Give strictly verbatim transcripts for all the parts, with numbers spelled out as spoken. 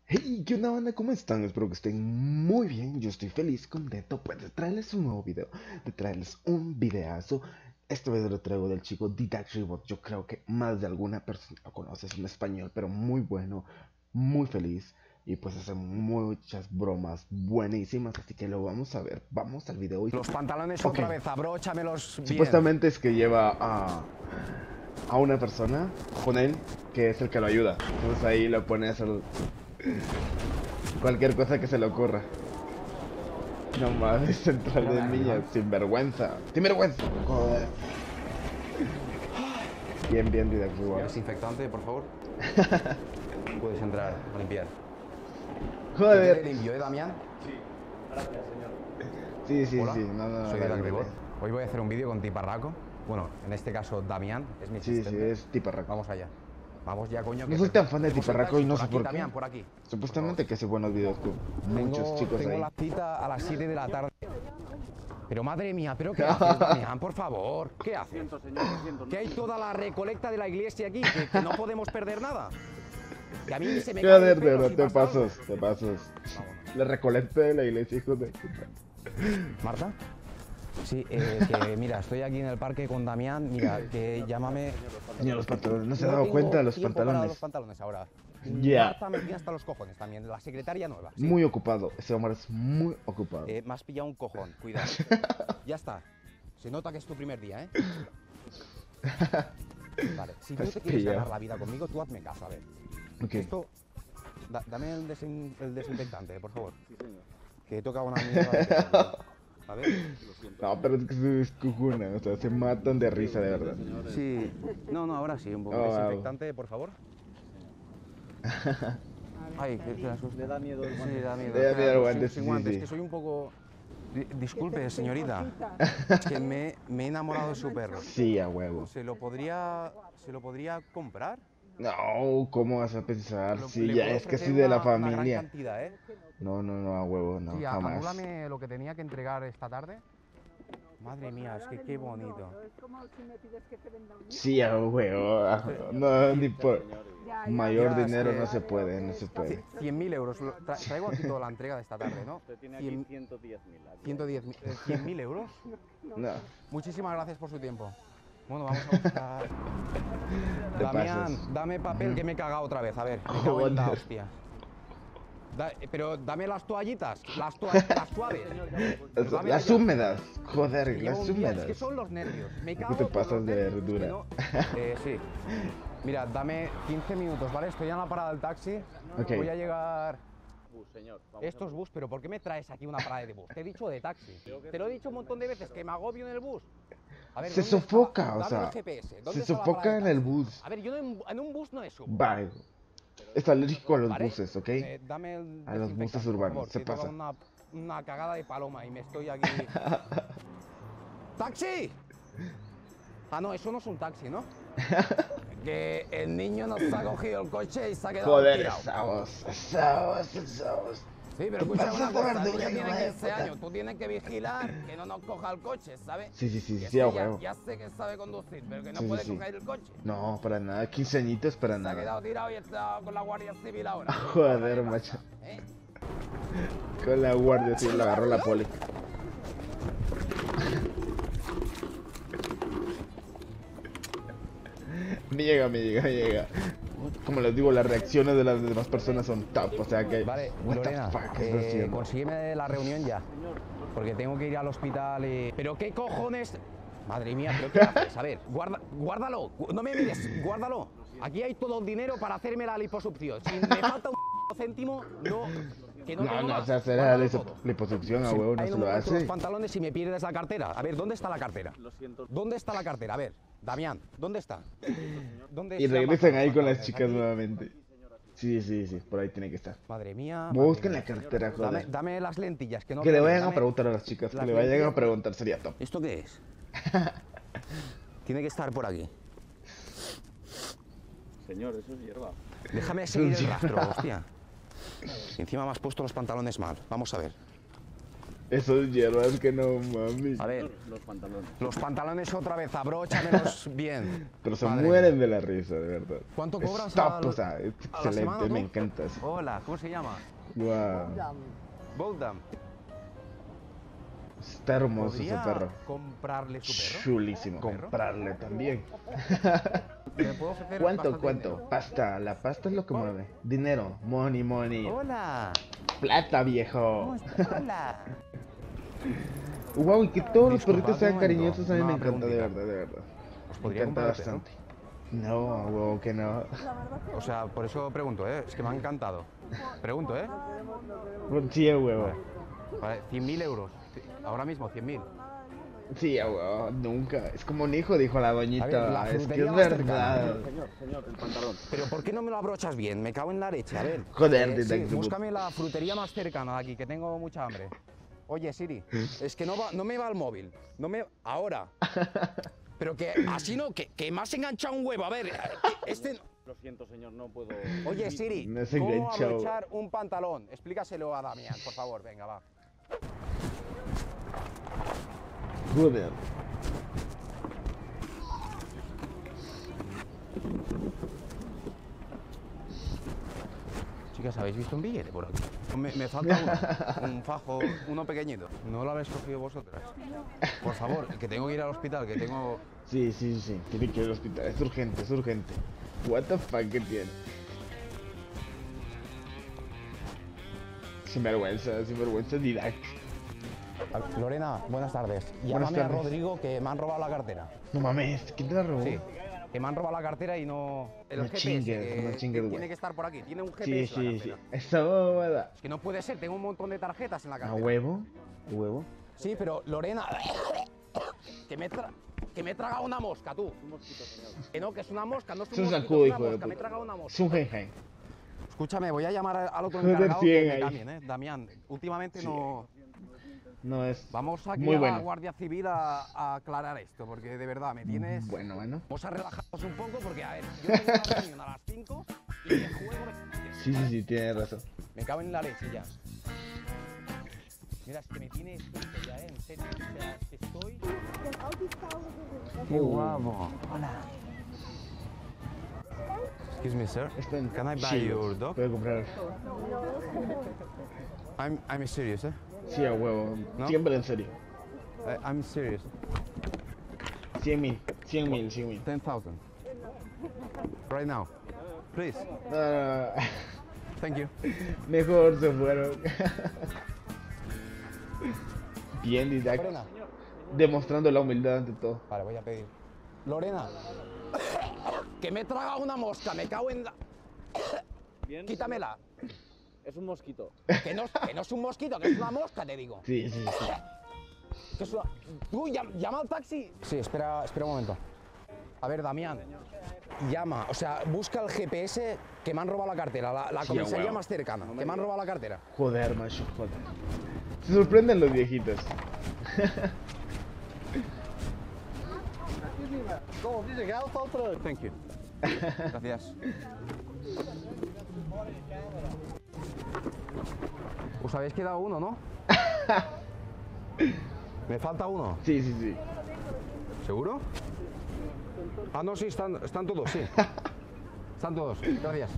Hey, ¿qué onda, banda? ¿Cómo están? Espero que estén muy bien. Yo estoy feliz, contento, pues, de traerles un nuevo video, de traerles un videazo. Este video lo traigo del chico DDaxRibot. Yo creo que más de alguna persona lo conoce, es un español, pero muy bueno, muy feliz. Y pues hace muchas bromas buenísimas, así que lo vamos a ver. Vamos al video. Y... Los pantalones Ok. otra vez, abróchamelos bien. Supuestamente es que lleva a... a una persona con él, que es el que lo ayuda. Entonces ahí lo pone a hacer cualquier cosa que se le ocurra. No mames, central de niñas, sin vergüenza. Sin vergüenza. Joder. Bien, bien, DDaxRibot. Desinfectante, por favor. Puedes entrar a limpiar. Joder. ¿Te limpio, eh, Damián? Sí, gracias, señor. Sí, sí, Hola, sí. No, no, no. soy dale, DDaxRibot. dale. Hoy voy a hacer un vídeo con Tiparraco. Bueno, en este caso Damián, es mi Sí, sí, asistente. es Tiparraco. Vamos allá. Vamos ya, coño. No que soy per- tan fan de tenemos un Tiparraco taxi y no por sé aquí, por qué. Damián, por aquí. Supuestamente que hace buenos videos con muchos Tengo- chicos tengo ahí. la cita a las siete de la tarde. Pero madre mía, ¿pero qué haces, Damián? Por favor, ¿qué haces? Siento, señor, lo siento. Que hay toda la recolecta de la iglesia aquí, que, que no podemos perder nada. Que a mí se me cae el Joder, de pelo verdad, si te pasa algo. pasas, te pasas. Vámonos. La recolecta de la iglesia, hijo de puta. ¿Marta? Sí, eh, que mira, estoy aquí en el parque con Damián, mira, que llámame... Mira los pantalones, no se ha No dado tengo cuenta de los tiempo para pantalones. los pantalones ahora. Ya. Marta me tiene hasta los cojones también, la secretaria nueva. ¿sí? Muy ocupado, ese hombre es muy ocupado. Eh, me has pillado un cojón, cuidado. Ya está. Se nota que es tu primer día, ¿eh? Vale, si tú Has te quieres pillado. ganar la vida conmigo, tú hazme caso, a ver. Ok. Esto... da- dame el, desin- el desinfectante, por favor. Sí, señor. Que toca una mierda de pelo. A ver. Lo siento. No, pero es que se descojonan, o sea, se matan de risa, de verdad. Señores. Sí. No, no, ahora sí, un poco. Oh, wow. Desinfectante, por favor. Ay, que, que asusta. Le da miedo el Sí, guante. da miedo. Le da Espera, miedo el sin- guante, sin sí, guantes, sí. que soy un poco... Di- Disculpe, señorita, que me, me he enamorado de su perro. Sí, a huevo. ¿Se lo podría, se lo podría comprar? No, ¿cómo vas a pensar? Lo- Sí, le ya puedo es que ofrecer sí de la una- una gran familia. cantidad, ¿eh? No, no, no, a huevo, no, Sí, jamás. anúlame lo que tenía que entregar esta tarde. Madre mía, es que qué bonito. Es como si me pides que te venda un libro. Sí, a huevo. ah, No, ni por Señores. Ya, ya, mayor Ya, es dinero que- no se puede, no se puede. cien mil euros. Lo- tra- traigo aquí toda la entrega de esta tarde, ¿no? Usted tiene aquí Cien- ciento diez mil. ciento diez mil, eh, cien mil euros. No, Muchísimas gracias por su tiempo. Bueno, vamos a buscar. te Damián, pasas. dame papel que me he cagado otra vez. A ver, me cago en la Joder. hostia. Da- pero dame las toallitas, las, toa- las suaves. Las, Dame las ya. húmedas, joder, Que llevo las un día- es húmedas. que son los nervios. Me ¿Por cago qué te por los pasas de nervios, verdura? que no- Eh, sí. Mira, dame quince minutos, ¿vale? Estoy en la parada del taxi. Ok. Voy a llegar. Bus, señor. Vamos Esto es a- bus, pero ¿por qué me traes aquí una parada de bus? Te he dicho de taxi. Te lo he dicho un montón de veces, que me agobio en el bus. A ver, Se ¿dónde está sofoca, la- o dame sea, el G P S. ¿Dónde Se está la sofoca parada en de el taxi? bus. A ver, yo en, en un bus no me subo. Vale. Es alérgico a los ¿Vale? buses, ¿ok? Eh, dame el A los buses desinfectante, por urbanos, favor, se que toca pasa. Una, una cagada de paloma y me estoy aquí. ¡Taxi! Ah, no, eso no es un taxi, ¿no? Que el niño nos ha cogido el coche y se ha quedado Joder, tirado. esa voz, esa voz, esa voz. Sí, pero ¿Qué escúchame pasa, una cosa, el verdura, niño tiene hijo de quince puta? años, tú tienes que vigilar que no nos coja el coche, ¿sabes? Sí, sí, sí, Que sí, ese a ya, huevo. ya sé que sabe conducir, pero que no Sí, sí, puede sí. coger el coche. No, para nada, quince añitos para Se ha nada. quedado tirado y está con la Guardia Civil ahora. Joder, Ahora, ¿qué macho. pasa? ¿Eh? Con la guardia, sí, lo agarró la poli. Me llega, me llega, me llega. Como les digo, las reacciones de las demás personas son top, o sea que... Vale, what Lorena, the fuck estás eh, haciendo? consígueme la reunión ya. Porque tengo que ir al hospital y... ¿Pero qué cojones? Madre mía, ¿pero qué haces? A ver, guarda, guárdalo, gu- no me mires, guárdalo. Aquí hay todo el dinero para hacerme la liposucción. Si me falta un céntimo, no... Que no, No, tengo no más. se hace la Guárdalo lipo- todo. liposucción, a Si huevo, no hay se un lo momento los hace. pantalones y me pierdes la cartera. A ver, ¿dónde está la cartera? Lo siento. ¿Dónde está la cartera? A ver, Damián, ¿dónde está? ¿Dónde Y se han regresan pasado ahí los con las pantalones? chicas Aquí. nuevamente. Sí, sí, sí, por ahí tiene que estar. Madre mía. Busquen madre la mía. cartera, Dame, joder. dame las lentillas, que no Que le veo bien, vayan a dame- preguntar a las chicas, que las le vayan a lentillas. preguntar, sería top. ¿Esto qué es? Tiene que estar por aquí. Señor, eso es hierba. Déjame seguir el rastro, hostia. Y encima me has puesto los pantalones mal. Vamos a ver. Esos hierbas que no mami. A ver, Los pantalones. los pantalones otra vez, abróchamelos bien. Pero se Madre mueren mía. de la risa, de verdad. ¿Cuánto Es cobras top, al- o sea, es a la excelente, semana, tú? me encanta. Sí. Hola, ¿cómo se llama? Wow. Boldam. Está hermoso su ¿Podría perro. comprarle su perro? Chulísimo. ¿Perro? Comprarle también. ¿Me puedo ofrecer ¿Cuánto, bastante cuánto? dinero? Pasta, la pasta es lo que mueve. Dinero, money, money. Hola. Plata, viejo. ¿Cómo estás? Hola. Wow, y que todos los Disculpad perritos un sean momento, cariñosos, a mí una me encanta, de preguntita. verdad, de verdad. ¿Os Me podría encanta comprar el perro? bastante. No, wow, que no. O sea, por eso pregunto, ¿eh? Es que me ha encantado. Pregunto, ¿eh? Sí, a huevo. Vale. Vale, cien mil euros. Ahora mismo, cien mil. Sí, a huevo, nunca. Es como un hijo, dijo la A ver, doñita. la Es que frutería es más cercana. verdad. Señor, señor, el pantalón. Pero ¿por qué no me lo abrochas bien? Me cago en la leche, a ver. Joder, Eh, te sí, tengo que- búscame la frutería más cercana de aquí, que tengo mucha hambre. Oye, Siri, es que no, va, no me va el móvil. No me... Ahora. Pero que así no, que, que me has enganchado un huevo. A ver, este... Lo siento, señor, no puedo. Oye, Siri, Me has ¿cómo enganchado. abrochar un pantalón? Explícaselo a Damián, por favor. Venga, va. Joder. Chicas, ¿habéis visto un billete por aquí? Me, me falta uno, un fajo, uno pequeñito. ¿No lo habéis cogido vosotras? Por favor, que tengo que ir al hospital, que tengo... Sí, sí, sí. Tiene que ir al hospital. Es urgente, es urgente. What the fuck que tiene. Sinvergüenza, sinvergüenza Didac. Lorena, buenas tardes. Buenas Llámame a tardes. Rodrigo, que me han robado la cartera. No mames, ¿quién te la robó? Sí, que me han robado la cartera y no... El No G P S, chingues, que- no que chingues, güey. tiene que estar por aquí. Tiene un G P Sí, S la sí, sí. cartera. Esa bobada. Es que no puede ser, tengo un montón de tarjetas en la ¿A cartera. huevo? ¿A huevo? Sí, pero Lorena... Que me, tra- que me he tragado una mosca, tú. Un mosquito, señor. Que no, que es una mosca, no es Es un un mosquito, sacudo, es hijo una de mosca, me he puta. tragado una Es mosca. un gengen. Escúchame, voy a llamar al al otro Joder, encargado cien que me ahí. cambien, ¿eh? Damián, últimamente Sí. no... No es. Vamos aquí Muy a bueno. la Guardia Civil a, a aclarar esto, porque de verdad me tienes... Bueno, bueno. Vamos a relajarnos un poco, porque a ver, yo tengo una reunión a las cinco y de juego... me- Sí, sí, sí, tienes razón. Me cago en la leche ya. Mira, es que me tiene escrito ya, ¿eh? En serio, o sea, es que estoy... Qué guapo. Hola. Excuse me, sir. Están Can I buy chidos. your dog? Puedo comprar. I'm, I'm serious, eh? Sí, a huevo. ¿No? Siempre en serio. I- I'm serious. Cien mil, cien mil, cien mil. ten thousand. Right now. Please. No, no, no. Thank you. Mejor se fueron. Bien, Didac. Lorena. Demostrando la humildad ante todo. Vale, voy a pedir. Lorena. Que me he tragado una mosca, me cago en la... Bien. Quítamela. Es un mosquito. Que no, que no es un mosquito, que es una mosca, te digo. Sí, sí, sí. Que es una... Tú, llama, llama al taxi. Sí, espera, espera un momento. A ver, Damián. Llama, o sea, busca el G P S que me han robado la cartera, la, la Sí, a comisaría huevo. más cercana, que me han robado la cartera. Joder, macho, joder. Se sorprenden los viejitos. Thank you. Gracias. Os habéis quedado uno, ¿no? Me falta uno. Sí, sí, sí. ¿Seguro? Ah, no, sí, están, están todos, sí. Están todos. Gracias.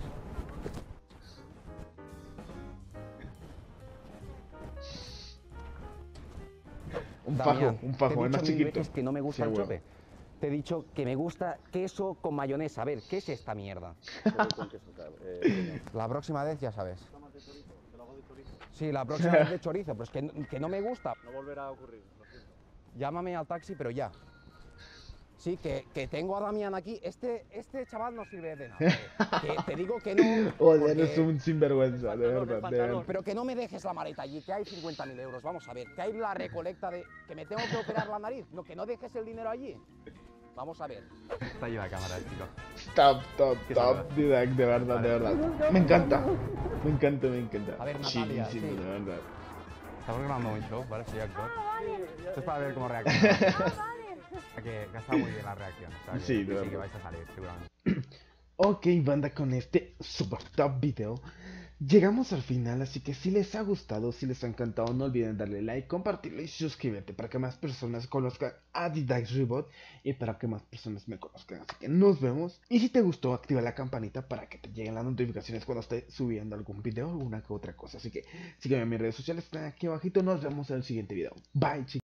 Un Damián, fajo, un fajo, te he es más dicho mil chiquito. veces que no me gusta Sí, el huevo. chope. Te he dicho que me gusta queso con mayonesa. A ver, ¿qué es esta mierda? Solo con queso, claro. Eh, señor. La próxima vez ya sabes. Sí, la próxima vez de chorizo, pero es que, no- que no me gusta. No volverá a ocurrir, lo siento. Llámame al taxi, pero ya. Sí, que, que tengo a Damián aquí. Este, este chaval no sirve de nada. Que te digo que no. Joder, porque- eres un sinvergüenza, de pantalón, el verdad, de pantalón. verdad. Pero que no me dejes la maleta allí, que hay cincuenta mil euros. Vamos a ver, que hay la recolecta de... Que me tengo que operar la nariz. No, que no dejes el dinero allí. Vamos a ver. Está ahí la cámara, chico. Top, top, ¿Qué top, sabes? Didac, de verdad, de verdad. Me encanta. Me encanta, me encanta. A ver, Natalia, Chidísimo, sí. de verdad. Estamos grabando un show, ¿vale? Soy actor. Esto es para ver cómo reacciona. Que, que está muy bien la reacción. O sea, que, Sí, de que sí, verdad. que vais a salir, seguramente. Ok, banda, con este super top video llegamos al final, así que si les ha gustado, si les ha encantado, no olviden darle like, compartirlo y suscribirte para que más personas conozcan a The Dax Rebot y para que más personas me conozcan. Así que nos vemos. Y si te gustó, activa la campanita para que te lleguen las notificaciones cuando esté subiendo algún video o alguna que otra cosa. Así que sígueme en mis redes sociales, están aquí abajito. Nos vemos en el siguiente video. Bye, chicos.